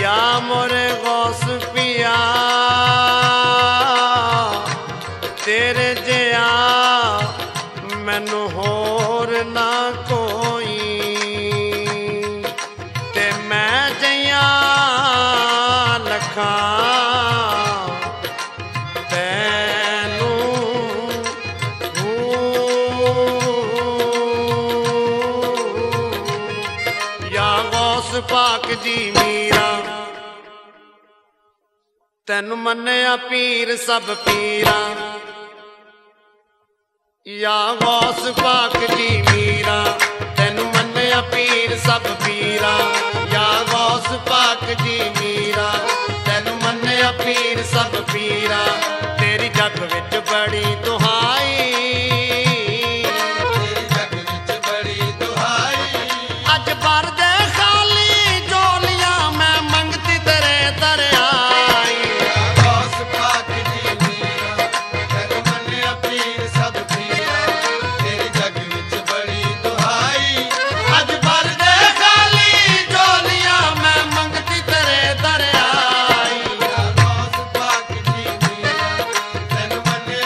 या मोरे गौस पिया तेरे जिया मैनू होर ना कोई ते मैं जइया लखा तैनू या गौस पाक जी मीरा तैनू मन्निया पीर सब पीरा या गौस पाक जी मीरा तैनू मन्निया पीर सब पीरा या गौस पाक जी मीरा तैनू मन्निया पीर सब पीरा तेरी जग विच बड़ी दुहाई तेरी जग विच बड़ी दुहाई अज भर दे खाली झोलियां मैं मंगती तेरे दर आई गौस पाक जी मीरा तैनू मन्निया पीर सब पीरा तेरी जग विच बड़ी दुहाई अज भर दे खाली झोलियां मैं मंगती तेरे दर आई गौस पाक जी मीरा तैनू मन्निया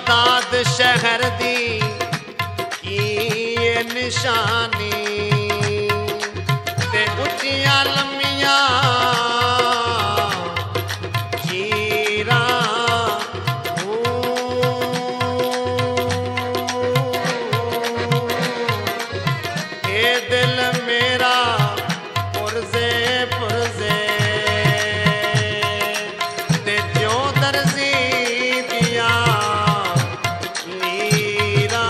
बगदाद शहर दी की ये निशानी ते उच्चियां लम्मियां चीरा ए दिल मेरा पुरजे पुरजे ते जो दर्जी दिया लीरा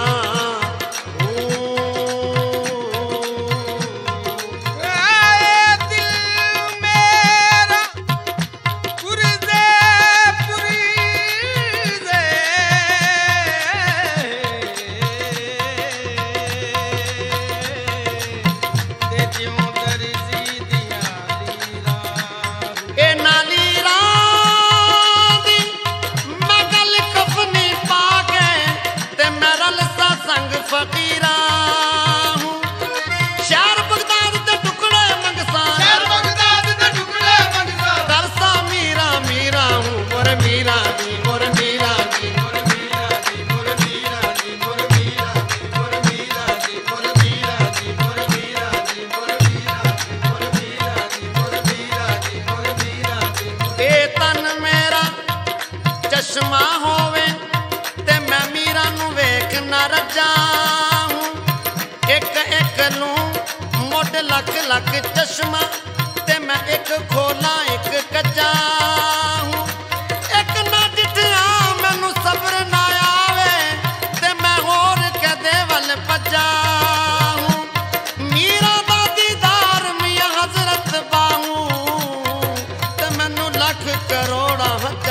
फकीरा हूं शहर बगदाद दे टुकड़े मंगसा दरसा मीरा मीरा हूं मोर मीरा दी मोर मीरा दी मोर मीरा दी मोर मीरा दी मोर मीरा दी मोर मीरा दी मोर मीरा दी मोर मीरा दी मोर मीरा दी मोर मीरा दी मोर मीरा दी मोर मीरा दी ए तन मेरा चश्मा होवे ते मैं मीरा नु वेख ना रजा मोट लख लख चश्मा ते मैं एक खोला एक कच्चा हूं एक ना डिठा मैनू सब्र ना आवे ते मैं होर कदे वल भजा हूं मीरा दा दीदार मियां हजरत बाहूं ते मैनू लख करोड़ा